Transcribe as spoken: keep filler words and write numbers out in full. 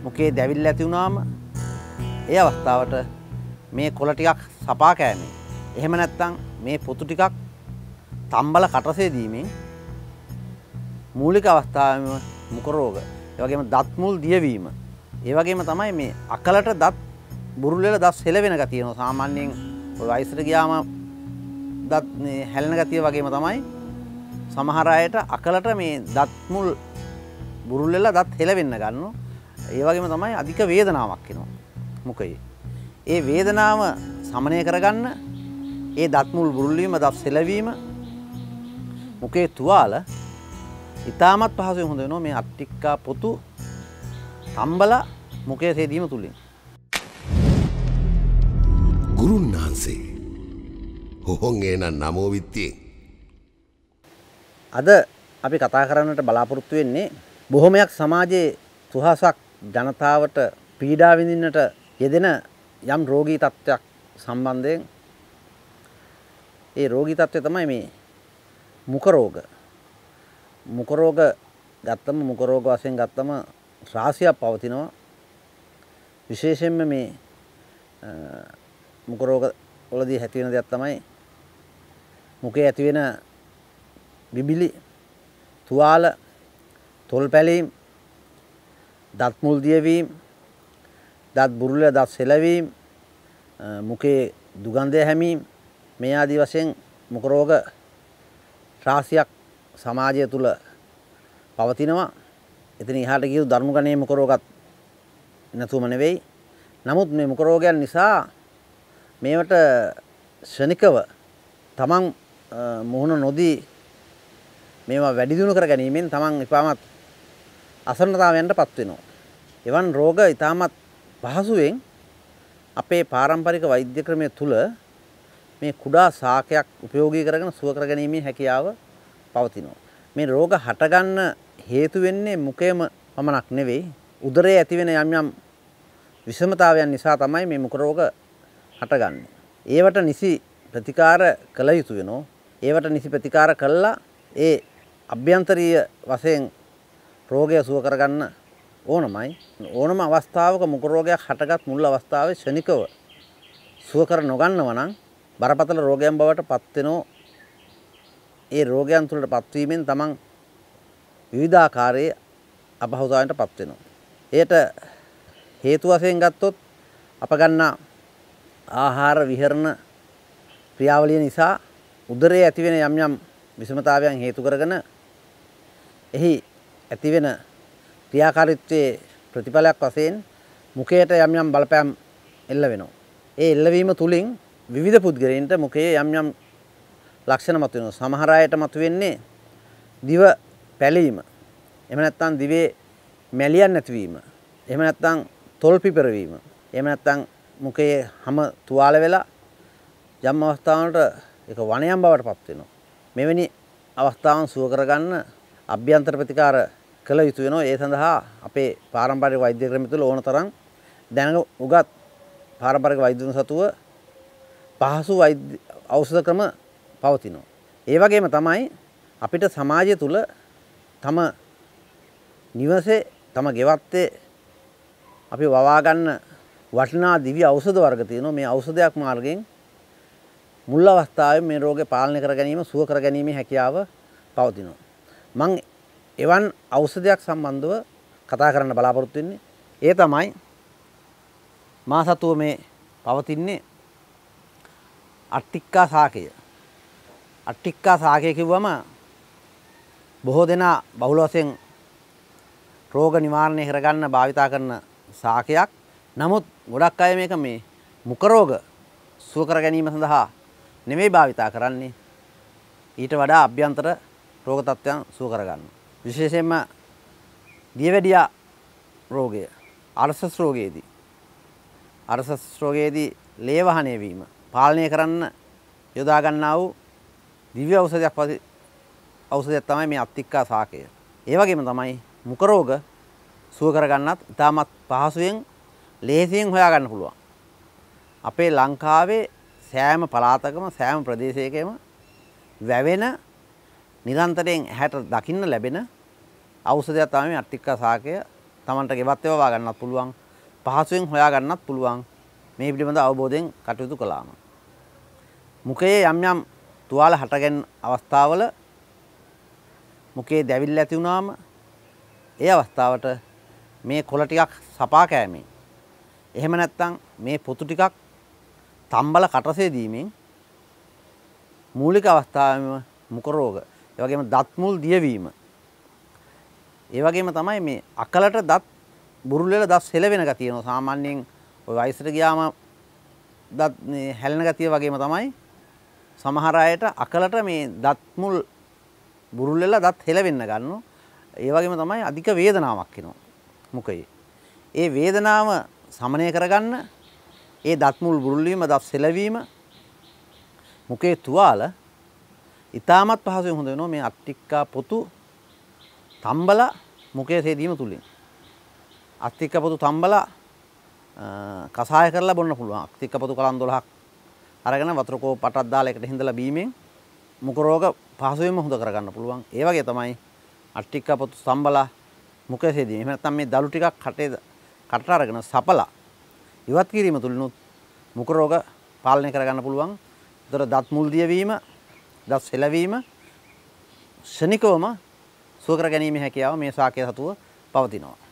මුකේ දැවිල්ල ඇති වුණාම ඒ අවස්ථාවට මේ කොළ ටිකක් සපා කෑමෙන් එහෙම නැත්නම් මේ පොතු ටිකක් තම්බල කටසේ දීමෙන් මූලික අවස්ථාවෙම මුඛ රෝග, ඒ වගේම දත් මුල් දියවීම, ඒ වගේම තමයි මේ අකලට දත් බුරුල් වෙලා දත් සෙලවෙන ගතිය එනවා. සාමාන්‍යයෙන් ඔය වයසට ගියාම දත් මේ හැලෙන ගතිය වගේම තමයි සමහර අයට අකලට මේ දත් මුල් බුරුල් වෙලා දත් හෙලවෙන්න ගන්නවා. ඒ වගේම තමයි අධික වේදනාවක් එනවා මුඛයේ. ඒ වේදනාව සමනය කරගන්න ඒ දත් මුල් බුරුල් වීම, දත් සෙලවීම, මුඛයේ තුවාල ඉතාමත් පහසුවෙන් හොඳ වෙනවා මේ අට්ටික්කා පොතු තම්බලා මුඛයේ සේදීම තුලින්. ගුරුන්නාන්සේ හොහොන් එන නමෝ විත්තියෙන් අද අපි කතා කරන්නට බලාපොරොත්තු වෙන්නේ බොහොමයක් සමාජයේ සුහසක් ජනතාවට පීඩා විඳින්නට යෙදෙන යම් රෝගී තත්ත්වයක් සම්බන්ධයෙන්. ඒ රෝගී තත්ත්වය තමයි මේ මුඛ රෝග. මුඛ රෝග ගත්තම මුඛ රෝග වශයෙන් ගත්තම රාශියක් පවතිනවා. විශේෂයෙන්ම මේ මුඛ රෝග වලදී ඇති වෙන දෙයක් තමයි මුඛයේ ඇති වෙන බිබිලි, තුවාල, තොල් පැලීම්, දත් මුල් දියවීම, දත් බුරුල දත් සෙලවීම, මුඛයේ දුගන්ධය හැමීම, මේ ආදී වශයෙන් මුඛ රෝග රාශියක් සමාජය තුල පවතිනවා. එතන ඉහාට ගියු ධර්ම ගණයේ මුඛ රෝගත් නැතුවම නෙවෙයි. නමුත් මේ මුඛ රෝගයන් නිසා මේවට ශනිකව තමන් මුහුණ නොදී මේවා වැඩි දියුණු කර ගැනීමෙන් තමන් ඉතාමත් අසරණතාවයන්ටපත් වෙනවා. එවන් රෝග ඉතාමත් පහසුවෙන් අපේ පාරම්පරික වෛද්‍ය ක්‍රමය තුල මේ කුඩා ශාකයක් උපයෝගී කරගෙන සුව කර ගැනීමේ හැකියාව පවතිනවා. මේ රෝග හටගන්න හේතු වෙන්නේ මුඛයම පමණක් නෙවෙයි, උදරයේ ඇතිවෙන යම් යම් විෂමතාවයන් නිසා තමයි මේ මුඛ රෝග හටගන්නේ. ඒවට නිසි ප්‍රතිකාර කළ යුතු වෙනවා. ඒවට නිසි ප්‍රතිකාර කළා ඒ අභ්‍යන්තරීය වශයෙන් රෝගය සුව කරගන්න ඕනමයි. ඕනම අවස්ථාවක මුඛ රෝගයක් හටගත් මුල් අවස්ථාවේ ශනිකව සුව කර නොගන්නව නම් බරපතල රෝගයන් බවට පත් වෙනවා. ඒ රෝගයන් තුළට පත්වීමෙන් තමන් විවිධාකාරයේ අපහසුතාවයන්ට පත් වෙනවා. එයට හේතු වශයෙන් ගත්තොත් අප ගන්නා ආහාර විහරණ ක්‍රියාවලිය නිසා උදරයේ ඇතිවෙන යම් යම් විෂමතාවයන් හේතු කරගෙන එහි ඇතිවෙන ක්‍රියාකාරීත්වයේ ප්‍රතිඵලයක් වශයෙන් මුඛයට යම් යම් බලපෑම් එල්ල වෙනවා. ඒ එල්ලවීම තුලින් විවිධ පුද්ගලයන්ට මුඛයේ යම් යම් ලක්ෂණ මතුවෙනවා. සමහර අයට මතුවෙන්නේ දිව පැලීම. එහෙම නැත්නම් දිවේ මැලියන් නැතිවීම. එහෙම නැත්නම් තොල් පිපරවීම. එහෙම නැත්නම් මුඛයේ හැම තුවාල වෙලා යම් අවස්ථාවකට ඒක වණයන් බවට පත් වෙනවා. මෙවැනි අවස්ථාවන් සුව කරගන්න අභ්‍යන්තර ප්‍රතිකාර කළ යුතු වෙනවා. ඒ සඳහා අපේ පාරම්පරික වෛද්‍ය ක්‍රම තුළ ඕන තරම් දැන උගත් පාරම්පරික වෛද්‍යුන් සතුව පහසු වෛද්‍ය ඖෂධ ක්‍රම පවතිනවා. ඒ වගේම තමයි අපිට සමාජය තුළ තම නිවසේ තම ගෙවත්තේ අපි වවා ගන්න වටිනා දිව්‍ය ඖෂධ වර්ග තියෙනවා. මේ ඖෂධයක් මාර්ගයෙන් මුල් අවස්ථාවේ මේ රෝගේ පාලනය කර ගැනීම, සුව කර ගැනීමේ හැකියාව පවතිනවා. මම එවන් ඖෂධයක් සම්බන්ධව කතා කරන්න බලාපොරොත්තු වෙන්නේ. ඒ තමයි මා සතුව මේ පවතින්නේ අට්ටික්කා ශාකය. අට්ටික්කා ශාකය කිව්වම බොහෝ දෙනා බහුල වශයෙන් රෝග නිවාරණය කරගන්න භාවිතා කරන ශාකයක්. නමුත් ගොඩක් අය මේක මේ මුඛ රෝග සුව කර ගැනීම සඳහා නෙමෙයි භාවිතා කරන්නේ. ඊට වඩා අභ්‍යන්තර රෝග තත්ත්වයන් සුව කරගන්න. විශේෂයෙන්ම දියවැඩියා රෝගය, අර්ශස් රෝගයේදී අර්ශස් රෝගයේදී ලේ වහනය වීම පාලනය කරන්න යොදා ගන්නා වූ දිව්‍ය ඖෂධයක් ඖෂධයක් තමයි මේ අට්ටික්කා ශාකය. ඒ වගේම තමයි මුඛ රෝග සුව කරගන්නත් ඉතාමත් පහසුවෙන් ලේසියෙන් හොයා ගන්න පුළුවන්. අපේ ලංකාවේ සෑම පළාතකම සෑම ප්‍රදේශයකම වැවෙන නිරන්තරයෙන් ඇහැට දකින්න ලැබෙන ඖෂධයක් තමයි මේ අට්ටික්කා ශාකය. Tamanට ගෙවත් ඒවා ගන්නත් පුළුවන්. පහසුවෙන් හොයා ගන්නත් පුළුවන්. මේ පිළිබඳ අවබෝධයෙන් කටයුතු කළාම. මුඛයේ යම් යම් තුවාල හටගෙන අවස්ථාවල මුඛයේ දැවිල්ල ඇති වුණාම ඒ අවස්ථාවට මේ කොළ ටිකක් සපා කෑමෙන් එහෙම නැත්නම් මේ පොතු ටිකක් තම්බල කටසේ දීමෙන් මූලික අවස්ථාවේම මුඛ රෝග, ඒ වගේම දත් මුල් දියවීම, ඒ වගේම තමයි මේ අකලට දත් බුරුල් වෙලා දත් සෙලවෙන ගතිය එනවා. සාමාන්‍යයෙන් ඔය වයසට ගියාම දත් මේ හැලෙන ගතිය වගේම තමයි සමහර අයට අකලට මේ දත් මුල් බුරුල් වෙලා දත් හෙලවෙන්න ගන්නවා. ඒ වගේම තමයි අධික වේදනාවක් එනවා මුඛයේ. ඒ වේදනාව සමනය කරගන්න ඒ දත් මුල් බුරුල් වීම, දත් සෙලවීම, මුඛයේ තුවාල ඉතාමත් පහසුවෙන් හොඳ වෙනවා මේ අට්ටික්කා පොතු තම්බලා මුඛයේ සේදීම තුලින්. අට්ටික්කා පොතු තම්බලා කසාය කරලා බොන්න පුළුවන්. අට්ටික්කා පොතු කලන් දොළහක් අරගෙන වතුර කෝප් පටක් දාලා එකට හිඳලා බීමෙන් මුඛ රෝග පහසුවෙන්ම හොඳ කරගන්න පුළුවන්. ඒ වගේ තමයි අට්ටික්කා පොතු තම්බලා මුඛයේ සේදීම. එහෙම නැත්නම් මේ දළු ටිකක් කටේ කට අරගෙන සපලා ඉවත් කිරීම තුලිනුත් මුඛ රෝග පාලනය කරගන්න පුළුවන්. ඒතර දත් මුල් දියවීම, දත් සෙලවීම ශනිකවම සුව කර ගැනීමේ හැකියාව මේ ශාකය සතුව පවතිනවා.